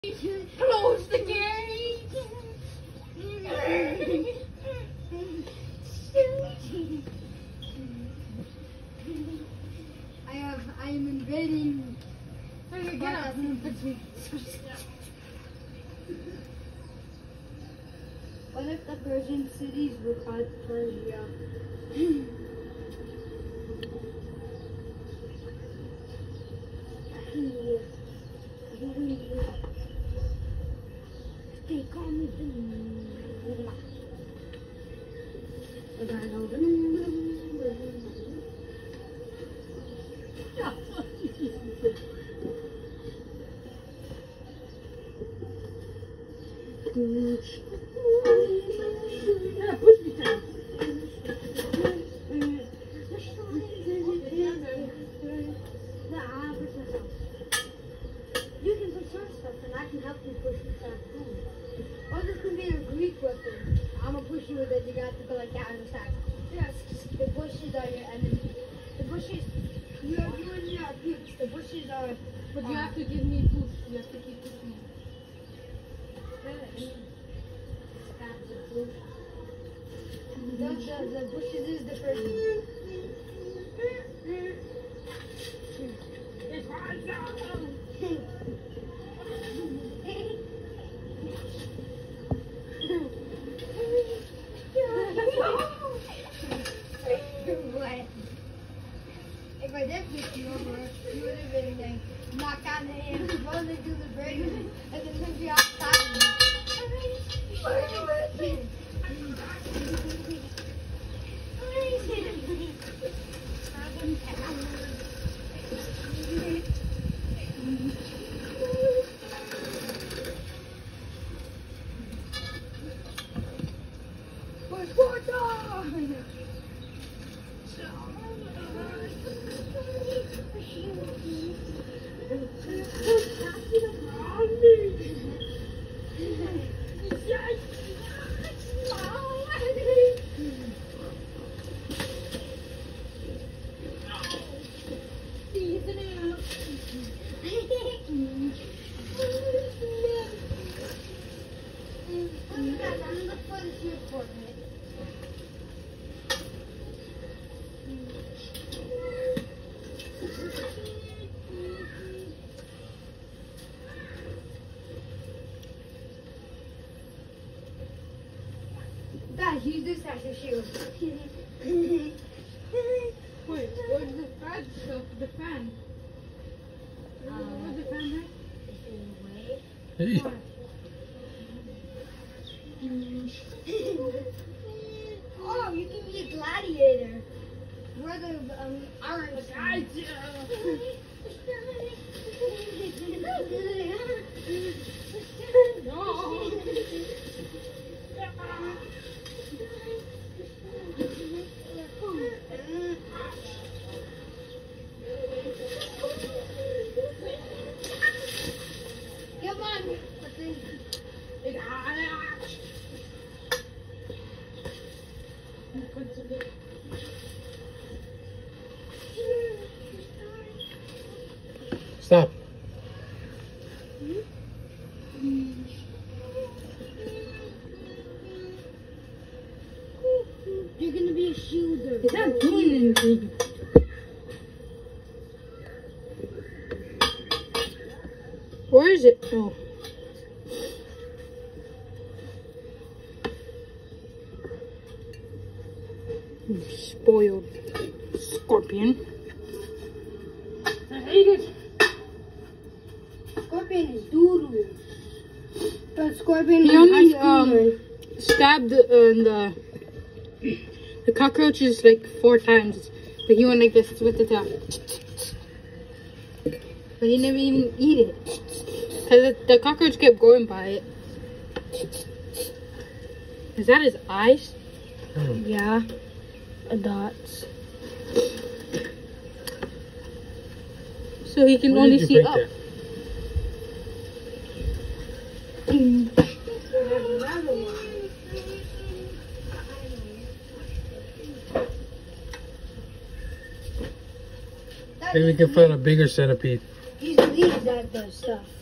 Close the gate. I am invading. Get up. What if the Persian cities were called Persia? They call me You can control stuff and I can help you push it down. Or this can be a Greek weapon. I'm gonna push you with it, you got to go like that on the side. Yes. The bushes are your enemy. The bushes, you and your peeps. The bushes are... But you have to give me a push. You have to keep pushing me. The bushes is the first one. If I did push you over, you would have been like knocked out the hand, supposed to do the break, and then push you outside. Guys, use this as a shield. Wait, where's the fan stuff? The fan? Where's the fan at? Hey. Oh, you can be a gladiator. We're the iron guys. No. Come on. Stop. You're gonna be a shielder. It's not doing anything. Where is it? Oh. You spoiled scorpion. I hate it. Scorpion is doodoo. But Scorpion He is only high schooler. stabbed the cockroaches like 4 times. But he went like this with the tail. But he never even eat it. Cause the cockroach kept going by it. Is that his eyes? Yeah. Dots. So he can Where only did you see break up. that? That Maybe we can find a bigger centipede. These leaves that does stuff.